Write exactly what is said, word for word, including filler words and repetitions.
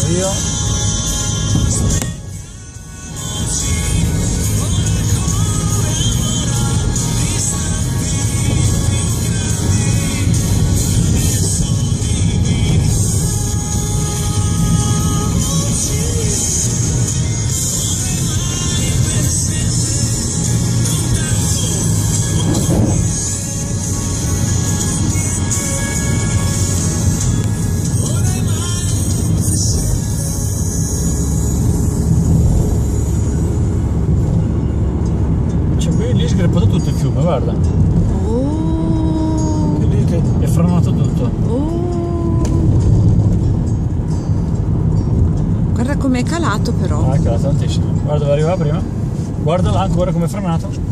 io. Lì è sgreppato tutto il fiume, guarda. Oh. È lì che è franato tutto. Oh. Guarda com'è calato però. Ah, è calato tantissimo. Guarda dove arrivava prima. Guarda là, guarda come è franato.